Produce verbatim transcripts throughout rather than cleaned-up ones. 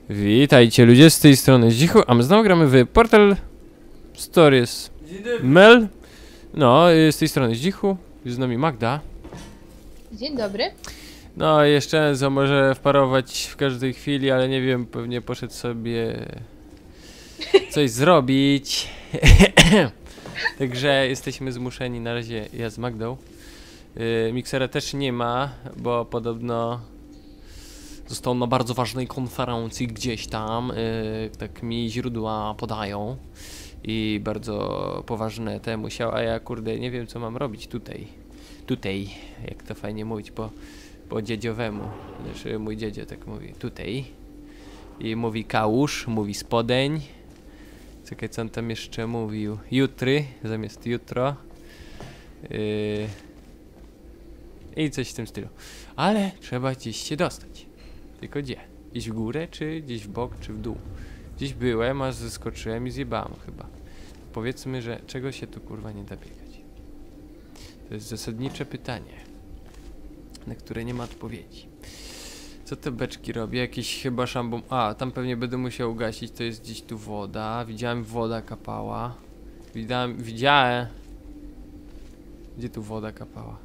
Witajcie ludzie, z tej strony Zdzichu, a my znowu gramy w Portal Stories. Mel. No, z tej strony Zdzichu, jest z nami Magda. Dzień dobry. No, jeszcze Enzo może wparować w każdej chwili, ale nie wiem, pewnie poszedł sobie coś zrobić. Także jesteśmy zmuszeni na razie, ja z Magdą. Yy, miksera też nie ma, bo podobno został na bardzo ważnej konferencji gdzieś tam, yy, tak mi źródła podają. I bardzo poważne te musiał, a ja kurde nie wiem co mam robić tutaj. Tutaj, jak to fajnie mówić po, po dziedziowemu. Znaczy mój dziedzio tak mówi, tutaj. I mówi kałuż, mówi spodeń. Czekaj, co on tam jeszcze mówił? Jutry, zamiast jutro. Yy. I coś w tym stylu. Ale trzeba gdzieś się dostać. Tylko gdzie? Gdzieś w górę, czy gdzieś w bok, czy w dół? Gdzieś byłem, aż zeskoczyłem i zjebałem chyba. Powiedzmy, że czego się tu kurwa nie da biegać? To jest zasadnicze pytanie, na które nie ma odpowiedzi. Co te beczki robi? Jakieś chyba szambum... A, tam pewnie będę musiał gasić, to jest gdzieś tu woda. Widziałem, woda kapała. Widziałem... Widziałem... Gdzie tu woda kapała?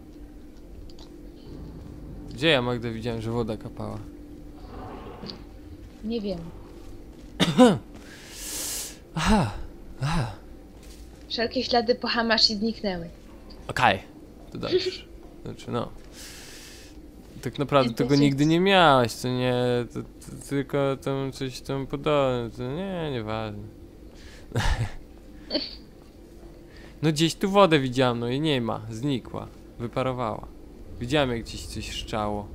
Gdzie ja, Magda, widziałem, że woda kapała? Nie wiem. Aha, aha. Wszelkie ślady po Hamashi zniknęły. Okej, okay. To dobrze. Znaczy no. Tak naprawdę Jest tego dosyć... nigdy nie miałaś, co nie? To, to tylko tam coś tam podobne, to nie, nieważne. No gdzieś tu wodę widziałem, no i nie ma, znikła, wyparowała. Widziałem jak gdzieś coś szczało.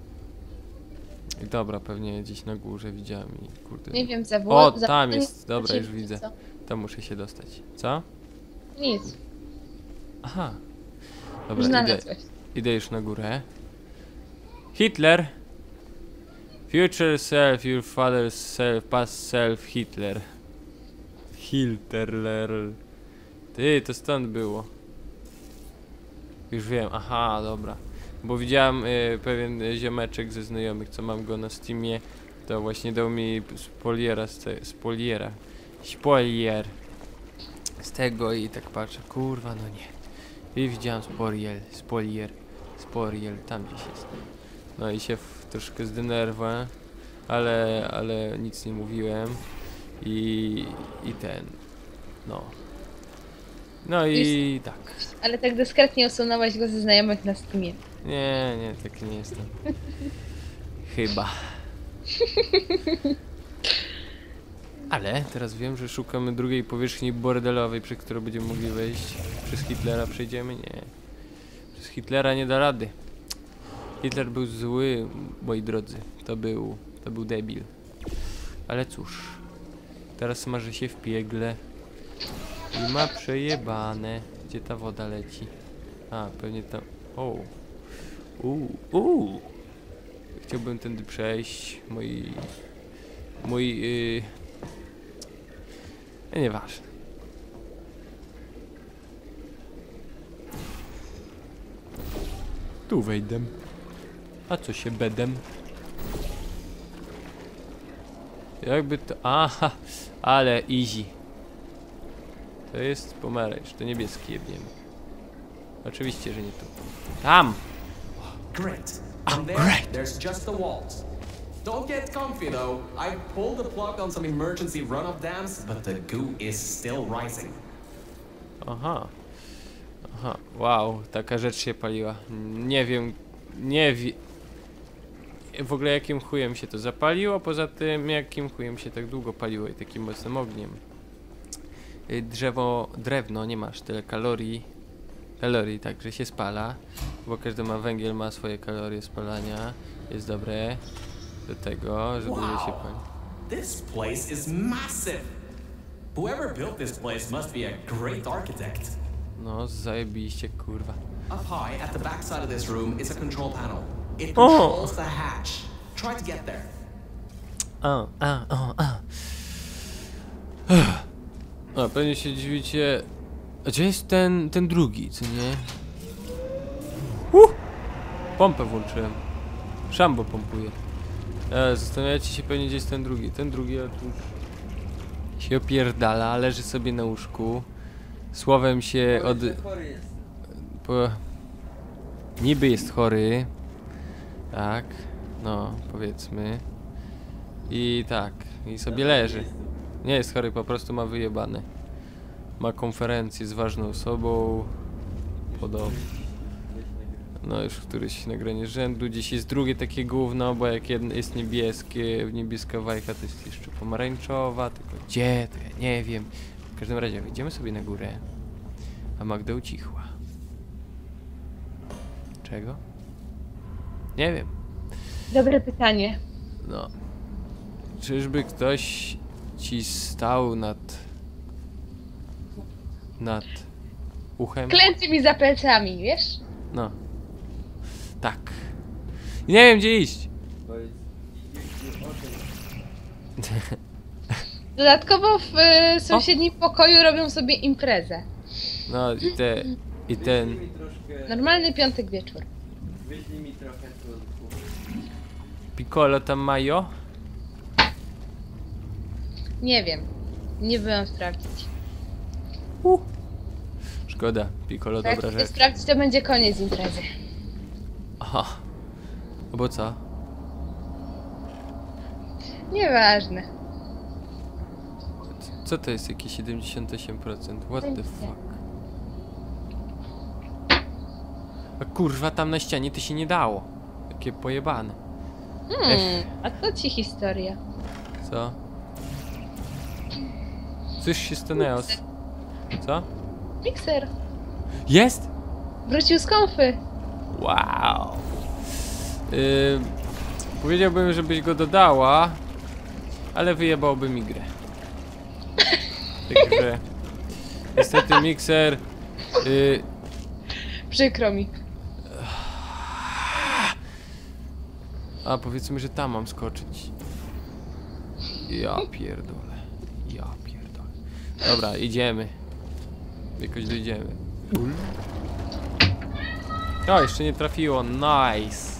I dobra, pewnie gdzieś na górze widziałem i kurde. Nie wiem, za O, za... tam jest, dobra, już co? widzę. Tam muszę się dostać. Co? Nic. Aha. Dobra, idę, Znalazłeś. idę już na górę. Hitler. Future self, your father's self, past self, Hitler. Hitler. Ty, to stąd było. Już wiem, aha, dobra. Bo widziałem y, pewien ziomeczek ze znajomych, co mam go na Steamie. To właśnie dał mi spoliera z te, spoliera. Spolier. Z tego i tak patrzę, kurwa, no nie. I widziałem spolier, spolier, spolier, tam gdzieś jest. No i się w, troszkę zdenerwowałem, ale, ale nic nie mówiłem. I, i ten, no. No i tak. Ale tak dyskretnie usunąłeś go ze znajomych na Steamie. Nie, nie, taki nie jestem. Chyba. Ale teraz wiem, że szukamy drugiej powierzchni bordelowej, przez którą będziemy mogli wejść. Przez Hitlera przejdziemy? Nie. Przez Hitlera nie da rady. Hitler był zły, moi drodzy. To był, to był debil. Ale cóż. Teraz smaży się w piegle. I ma przejebane. Gdzie ta woda leci? A, pewnie tam... O. Uuu, uuu. Chciałbym tędy przejść. Mój... Mój... Yy... Nieważne. Tu wejdę. A co się bedem? Jakby to... Aha, ale easy. To jest pomarańcz, to niebieski jebniemy. Oczywiście, że nie tu. Tam! Great. From there, there's just the walls. Don't get comfy though. I pulled the plug on some emergency runoff dams, but the goo is still rising. Aha. Aha, wow, taka rzecz się paliła. Nie wiem, nie wiem. W ogóle jakim chujem się to zapaliło, poza tym jakim chujem się tak długo paliło i takim mocnym ogniem. Drzewo, drewno nie masz tyle kalorii. Kalorii, także się spala, bo każdy ma węgiel, ma swoje kalorie spalania. Jest dobre do tego, żeby wow. się palić. This place is massive. Whoever built this place must be a great architect. No, zajebiście, kurwa. Up high at the back side of this room is a control panel. It controls oh. the hatch. Try to get there. A, a, a, a. A, pewnie się dziwicie. A gdzie jest ten, ten drugi, co nie? Uh! Pompę włączyłem. Szambo pompuje. E, zastanawiacie się pewnie, gdzie jest ten drugi. Ten drugi otóż się opierdala, leży sobie na łóżku. Słowem się od... Po... Niby jest chory. Tak. No, powiedzmy. I tak. I sobie leży. Nie jest chory, po prostu ma wyjebane. Ma konferencję z ważną osobą. Podobnie. No już któryś nagranie z rzędu. Dziś jest drugie takie gówno, bo jak jedno jest niebieskie, niebieska wajcha to jest jeszcze pomarańczowa, tylko gdzie, to ja nie wiem. W każdym razie wyjdziemy sobie na górę, a Magda ucichła. Czego? Nie wiem. Dobre pytanie. No. Czyżby ktoś ci stał nad... nad uchem? Klęczy mi za plecami, wiesz? No. Tak. I nie wiem, gdzie iść. Dodatkowo w y, sąsiednim pokoju robią sobie imprezę. No i te... i ten... Normalny piątek wieczór. Wyślij mi trochę słodków. Piccolo tam majo? Nie wiem. Nie byłam sprawdzić. Uh. Szkoda, Piccolo Bo jak dobra chcę rzecz. sprawdzić, to będzie koniec imprezy. Aha. No bo co? Nieważne. Co to jest jakieś siedemdziesiąt osiem procent? What the fuck? A kurwa, tam na ścianie to się nie dało. Takie pojebane. Hmm, a to ci historia. Co? Coś się stanęło. Co? Mikser. Jest? Wrócił z konfy. Wow. Yy, powiedziałbym, żebyś go dodała, ale wyjebałby mi grę. Także niestety mikser. Yy, Przykro mi. a powiedzmy, że tam mam skoczyć. Ja pierdolę. Ja pierdolę. Dobra, idziemy. Jakoś dojdziemy. O, jeszcze nie trafiło. Nice.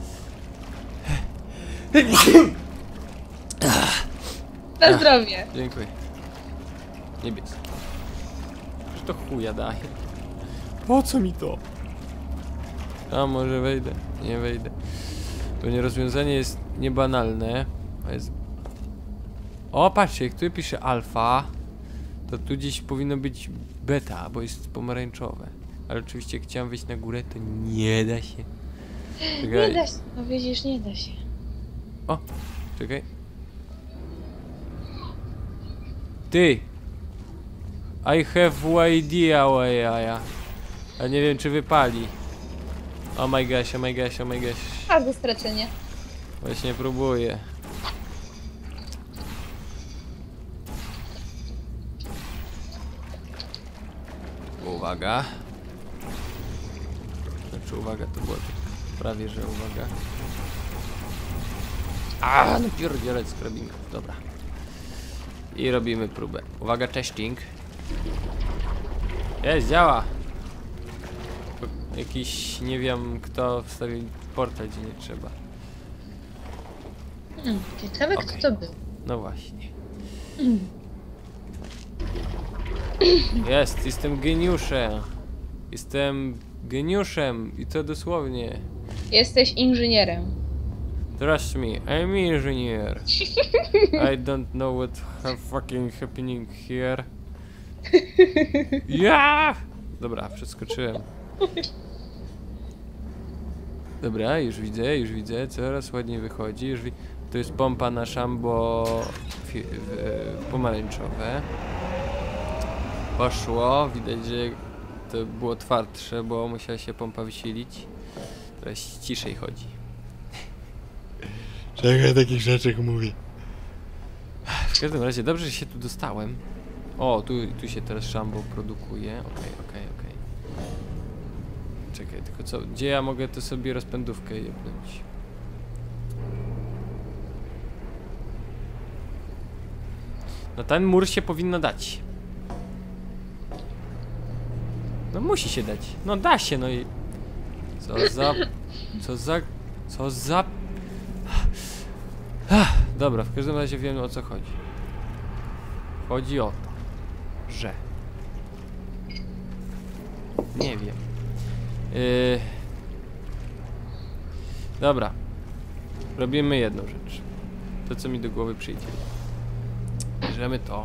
Na zdrowie. Dziękuję. Niebieski. Że to chuja daje. Po co mi to? A może wejdę? Nie wejdę. Pewnie rozwiązanie jest niebanalne. A jest... O, patrzcie, jak tu pisze alfa, to tu gdzieś powinno być beta, bo jest pomarańczowe. Ale oczywiście jak chciałem wejść na górę, to nie da się. Czekaj. Nie da się. No widzisz, nie da się. O, czekaj. Ty! I have no idea why I am. A nie wiem, czy wypali. Oh my gosh, oh my gosh, oh my gosh. A, do stracenia. Właśnie próbuję. Uwaga. Znaczy uwaga, to było tak prawie, że uwaga. A, no pierdzielec z karabinku. Dobra. I robimy próbę. Uwaga, testing. Jest, działa. Jakiś, nie wiem kto wstawił portal, gdzie nie trzeba. Hmm, ciekawe, Okej. kto to był. No właśnie. Jest, jestem geniuszem. Jestem geniuszem i to dosłownie. Jesteś inżynierem. Trust me, I'm engineer. I don't know what ha fucking happening here. Ja! Dobra, przeskoczyłem. Dobra, już widzę, już widzę, coraz ładniej wychodzi. Już wi to jest pompa na szambo fi w pomarańczowe. Poszło, widać, że to było twardsze, bo musiała się pompa wysilić. Teraz ciszej chodzi. Czego takich rzeczy mówi? W każdym razie, dobrze, że się tu dostałem. O, tu, tu się teraz szambo produkuje. Okej, okay, okej, okay, okej. Okay. Czekaj, tylko co? Gdzie ja mogę to sobie rozpędówkę jebnąć? No ten mur się powinno dać. No musi się dać. No da się, no i... Co za... Co za... Co za... Dobra, w każdym razie wiem, o co chodzi. Chodzi o to, że... Nie wiem. Yy... Dobra. Robimy jedną rzecz. To, co mi do głowy przyjdzie. Bierzemy to.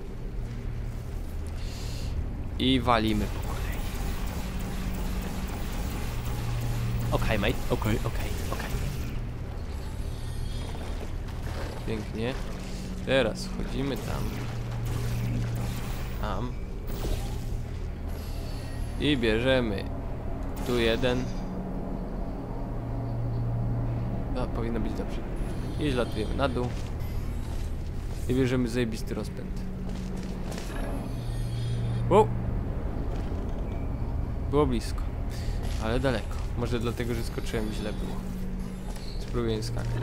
I walimy po kolei. Okej, mate. Okej, okej, okej. Pięknie. Teraz wchodzimy tam. Tam. I bierzemy tu jeden. No, powinno być dobrze. I zlatujemy na dół. I bierzemy zajebisty rozpęd. Wow. Było blisko. Ale daleko. Może dlatego, że skoczyłem, źle było. Spróbuję nie skakać.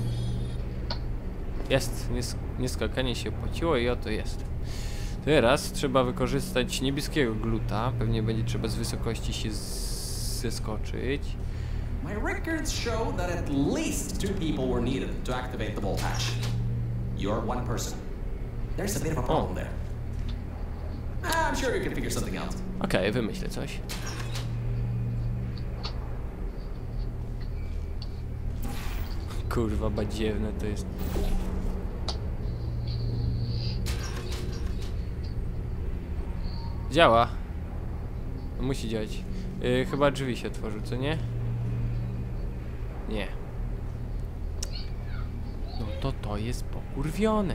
Jest. Nie, nie skakanie się opłaciło i oto jest. Teraz trzeba wykorzystać niebieskiego gluta. Pewnie będzie trzeba z wysokości się zeskoczyć. My records show that at least two people were needed to activate the vault hatch. You're one person. There's a bit of a problem there. I'm sure you can figure something out. Okej, okay, wymyślę coś. Kurwa, badziewne to jest. Działa. No, musi działać. Yy, chyba drzwi się otworzą, co nie? Nie. No to to jest pokurwione.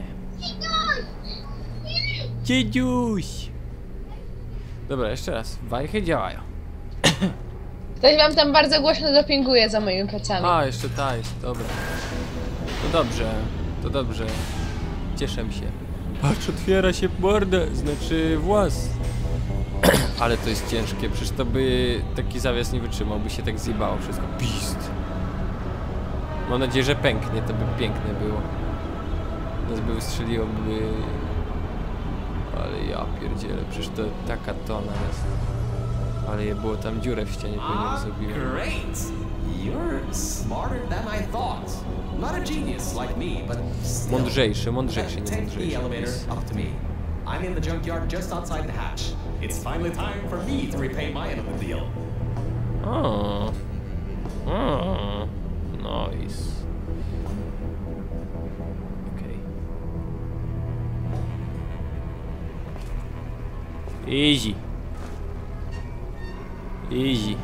Dziedziuś! Dobra, jeszcze raz. Wajchy działają. Ktoś wam tam bardzo głośno dopinguje za moimi plecami. A, jeszcze ta jest, dobra. To dobrze, to dobrze. Cieszę się. Patrz, otwiera się mordę, znaczy włas. Ale to jest ciężkie, przecież to by taki zawias nie wytrzymał, by się tak zjebało wszystko. Pist. Mam nadzieję, że pęknie, to by piękne było. Nas by wystrzeliło, by... Ale ja pierdzielę, przecież to taka tona jest. Ale je było tam dziurę w ścianie, pewnie zrobiłem. Great! You're smarter than I thought. Not a genius like me, but still. Mądrzejszy, mądrzejszy, nie Take the mądrzejszy. elevator up to me. I'm in the junkyard just outside the hatch. It's finally time for me to repay my end of the deal. O. O. Nice. Okej. Easy. Easy.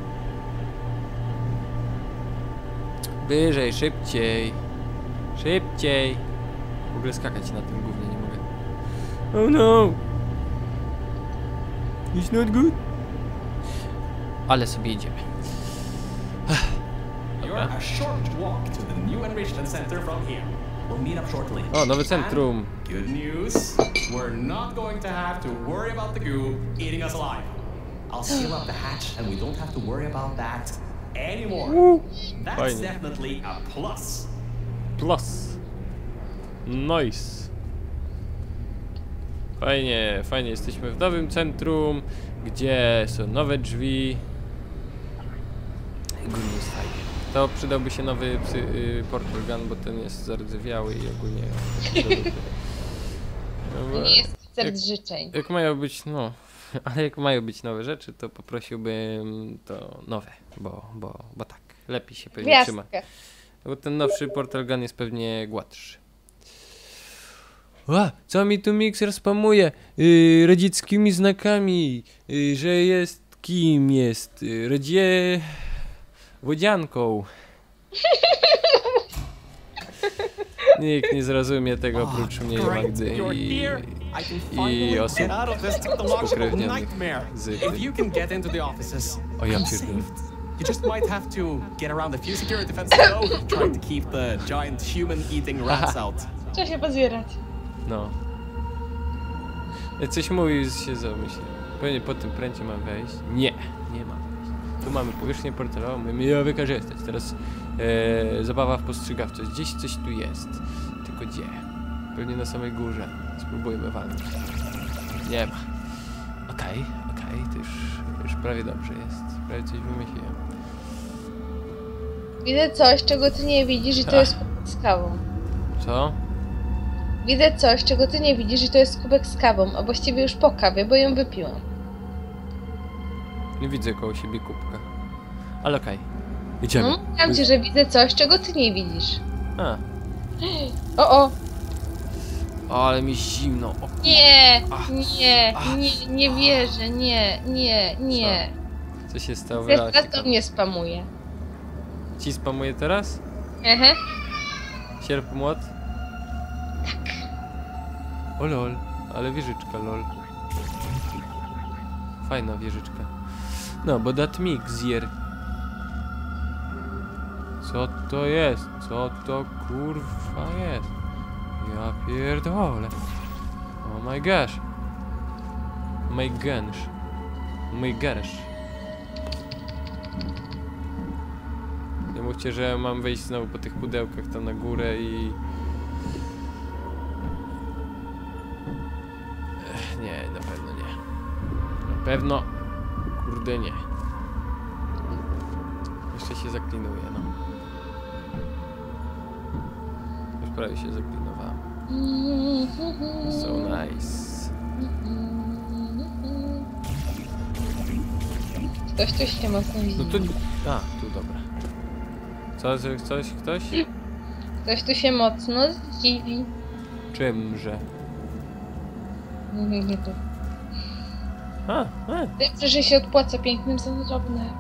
Wyżej, szybciej. Szybciej. W ogóle skakać na tym gównie nie mogę. Oh no. It's not good. Ale sobie idziemy. You're a short walk to the new enrichment center from here. We'll meet up shortly. O, nowe centrum. And good news. We're not going to have to worry about the goo eating us alive. I'll seal up the hatch and we don't have to worry about that anymore. Woo. That's Fajnie. definitely a plus. Plus. Nice. Fajnie, fajnie. Jesteśmy w nowym centrum, gdzie są nowe drzwi. Ogólnie jest fajnie. To przydałby się nowy psy, y, portal gun, bo ten jest zardzewiały i ogólnie... To nie jest jak, set życzeń. jak mają być, no... Ale jak mają być nowe rzeczy, to poprosiłbym to nowe, bo, bo, bo tak, lepiej się pewnie trzyma. Gwiazdkę. Bo ten nowszy portal gun jest pewnie gładszy. A, co mi tu Mixer spamuje? Yy, radzieckimi znakami, yy, że jest kim jest? Yy, radzie... wodzianką. Nikt nie zrozumie tego oprócz mnie i Magdy i, i osób spokrewnionych z tym. If you can get into the offices, O ja I'm pierdolę. saved. You just might have to get around a few security fences though, trying to keep the giant human-eating rats out. Trzeba się pozbierać. No. Jak coś mówi, się zamyśli. Pewnie po tym pręcie mam wejść. Nie, nie mam wejść. Tu mamy powierzchnię portalową, mamy ją wykorzystać. Teraz e, zabawa w postrzegawczość. Gdzieś coś tu jest. Tylko gdzie? Pewnie na samej górze. Spróbujmy walczyć. Nie ma. Okej, okay, okej, okay, to już, już prawie dobrze jest. Prawie coś wymyśliłem. Widzę coś, czego ty nie widzisz i to Ach. jest pod skałą. Co? Widzę coś, czego ty nie widzisz, i to jest kubek z kawą, a właściwie już po kawie, bo ją wypiłam. Nie widzę koło siebie kubka. Ale okej. Idziemy. No, mówiłam ci, że widzę coś, czego ty nie widzisz. A. O, o! O, ale mi zimno. O, kur- Nie, Ach, nie, ach. nie, nie wierzę, nie, nie, nie. Co się stało? Teraz Wylacie to tam. mnie spamuje. Ci spamuje teraz? Ehe. Sierp młot? Tak. O lol, ale wieżyczka lol. Fajna wieżyczka. No, bo dat mixer. Co to jest? Co to kurwa jest? Ja pierdolę. Oh my gosh. My gosh. My gosh. Nie mówcie, że mam wejść znowu po tych pudełkach tam na górę i... Ech, nie, na pewno nie. Na pewno... Kurde nie. Jeszcze się zaklinuję, no. Już prawie się zaklinowałem. So nice. Ktoś tu się mocno No widzi. to... A, tu dobra. Co, że coś, ktoś? Ktoś tu się mocno zdziwi. Czymże? Nie, nie, nie tu. A, a. Dobrze, że się odpłaca pięknym za drobne.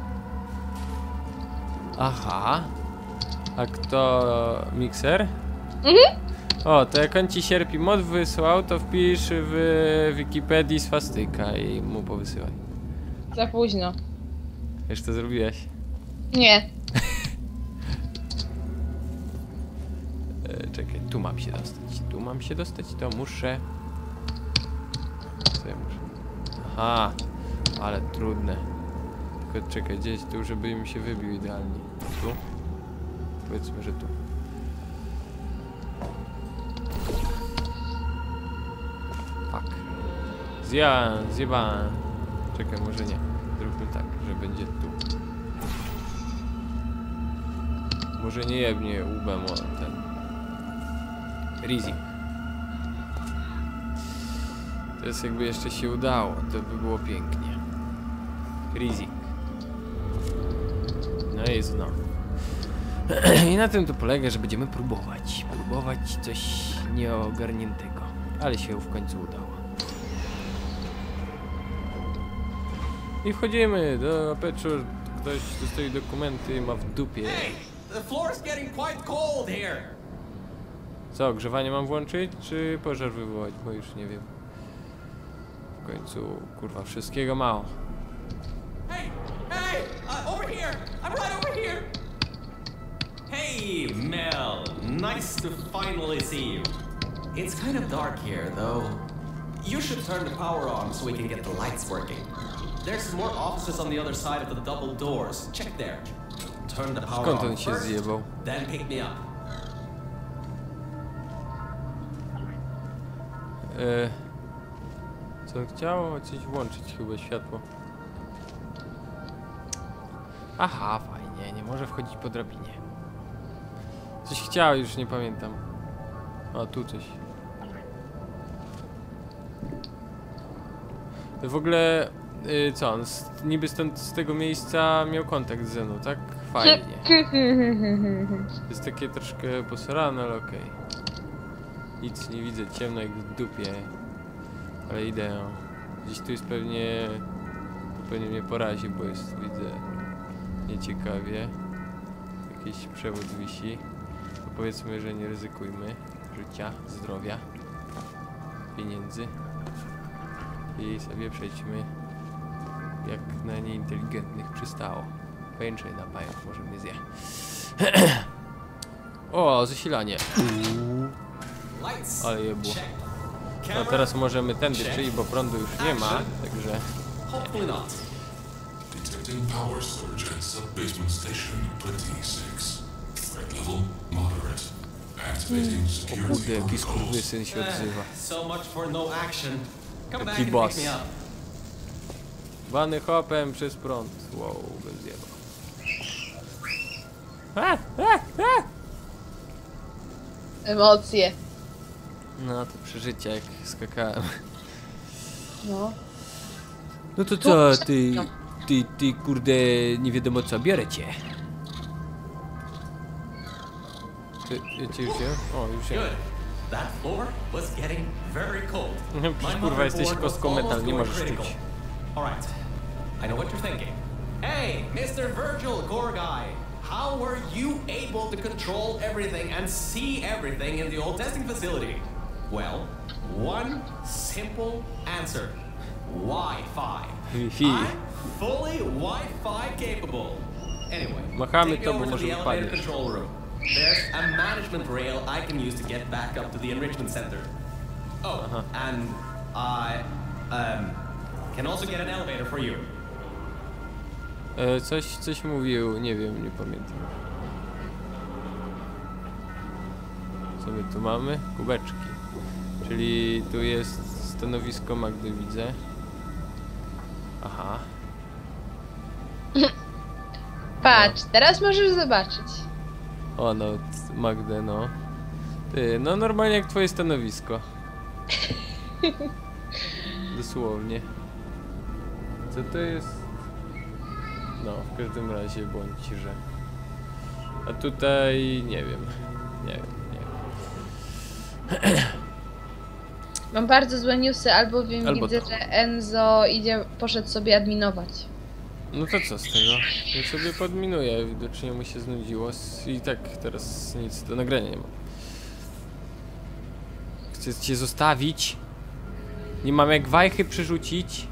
Aha. A kto mikser? Mhm. O, to jak on ci sierpi mod wysłał, to wpisz w Wikipedii swastyka i mu powysyłaj. Za późno. Już to zrobiłeś? Nie. E, czekaj, tu mam się dostać. Tu mam się dostać, to muszę... Co ja muszę? Aha, ale trudne. Tylko czekaj, gdzieś tu, żeby mi się wybił idealnie. Tu? Powiedzmy, że tu. Fuck. Zja, zjebałem. Czekaj, może nie. Zróbmy tak, że będzie tu. Może nie jebnie łbem o ten... Rizzi. To jest jakby jeszcze się udało, to by było pięknie. Rizzi. No i znowu. I na tym to polega, że będziemy próbować. Próbować coś nieogarniętego. Ale się w końcu udało. I wchodzimy do Aperture. Ktoś dostaje dokumenty i ma w dupie. Hey, the floor's getting quite cold here. Co, ogrzewanie mam włączyć, czy pożar wywołać? Bo już nie wiem. W końcu, kurwa, wszystkiego mało. Hey, hey, uh, over here. I'm right over here. Hey, Mel. Nice to finally see you. It's kind of dark here, though. You should turn the power on so we can get the lights working. There's more offices on the other side of the double doors. Check there. Turn the power Skąd on on się first, zjebał? then pick me up. E, co on chciał? Coś włączyć chyba światło. Aha, fajnie, nie może wchodzić po drabinie. Coś chciał, już nie pamiętam. O, tu coś. W ogóle, y, co on, z, niby stąd, z tego miejsca miał kontakt ze mną, tak? Fajnie. Jest takie troszkę posrane, ale okej. Nic nie widzę, ciemno jak w dupie. Ale idę, no. Gdzieś tu jest pewnie... Tu pewnie mnie porazi, bo jest, widzę, nieciekawie. Jakiś przewód wisi. To powiedzmy, że nie ryzykujmy życia, zdrowia, pieniędzy. I sobie przejdźmy jak na nieinteligentnych przystało. Pajęczej na pająk, może mnie zje. O, zasilanie. Lights. Ale jebło. Check. No Camera. teraz możemy tędy przyjść, bo prądu już nie ma, także... Hopefully not. Detecting power surge at sub-basement station twenty-six. Threat level moderate. Activating O security kurde, jaki protocols. skurwysyn się odzywa. Eh, So much for no action. Come back Taki and boss. pick me up. Bany hopem przez prąd. Wow, bez zjeba. A, a, a! Emocje. No to przeżycie jak skakałem. No. No to co, ty, ty, ty kurde, nie wiadomo co, biorę cię. Ty, ja cię już wziąłem? O, już wziąłem. Good. That floor was getting very cold. Przecież, My kurwa, jesteś motherboard was kostką metal, almost nie going możesz critical. czuć. All right. I know what you're thinking. Hey, Mister Virgil Gorgai, how were you able to control everything and see everything in the old testing facility? Well, one simple answer. Wi-Fi. Wi-Fi. I'm fully Wi-Fi capable. Anyway, Machamy take me to, bo over to może the elevator wypadniesz. control room. There's a management rail I can use to get back up to the enrichment center. Oh, and I um, can also get an elevator for you. E, coś, coś mówił, nie wiem, nie pamiętam. Co my tu mamy? Kubeczki. Czyli tu jest stanowisko Magdy, widzę. Aha. Patrz, teraz możesz zobaczyć. O no, c- Magdę, no. Ty, no normalnie jak twoje stanowisko. Dosłownie. Co to jest? No, w każdym razie bądź, że... A tutaj... nie wiem. Nie wiem, nie wiem. Mam bardzo złe newsy, albowiem Albo widzę, to. że Enzo idzie, poszedł sobie adminować. No to co z tego? Ja sobie podminuję, widocznie mu się znudziło s- i tak teraz nic do nagrania nie ma. Chcę cię zostawić. Nie mam jak wajchy przerzucić.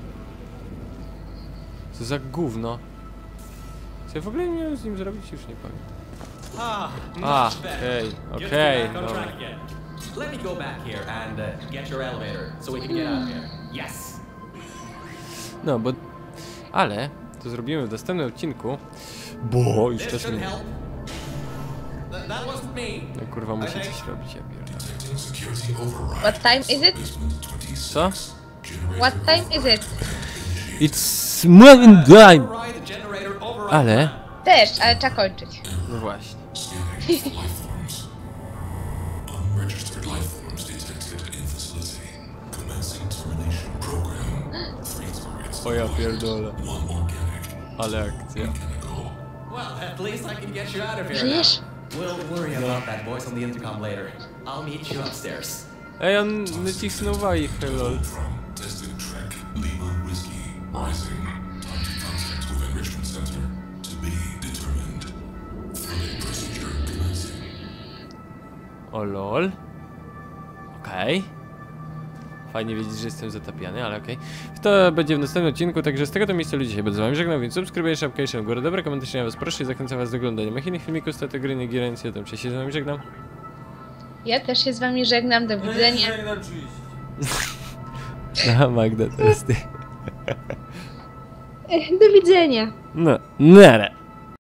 Co za gówno. Co ja w ogóle nie miałem z nim zrobić? Już nie pamiętam. Ah, Ah, much better. okay, Good to okay, be back on no. track again. Let me go back here and uh, get your elevator so we can get out of here. Yes. No, bo... Ale to zrobimy w następnym odcinku. Bo już This czas should mi... help. Th- that wasn't me. No kurwa, muszę Okay. coś robić, ja pierdolę. Detecting security override. What time is it? Basement twenty-six. Co? Generator What time is it? It's morning time! Override the generator, override Ale... plan. Też, ale trzeba kończyć. No właśnie. Scanning for life forms. Unregistered life forms detected in facility. Commencing termination program. Three targets. O ja pierdolę. One organic. Ale akcja. Chemical. Well, at least I can get you out of here Żyjesz? now. We'll worry about that voice on the intercom later. I'll meet you upstairs. Ej, on nacisnął wajchę, lol. From testing track Lima Whiskey Rising. Time to contact with enrichment center. To be determined. Further procedure commencing. O lol. Okej. Fajnie wiedzieć, że jestem zatapiany, ale okej. To będzie w następnym odcinku, także z tego to miejsca ludzie się będę z wami żegnał, więc subskrybuję, szapkę i górę, dobre komentarze na was proszę i zachęcam was do oglądania moich innych filmików z tej gry, nie gierencji, ja tam się z wami żegnam. Ja też się z wami żegnam, do widzenia. Aha, Magda, to jest ty. Do widzenia. No, nara.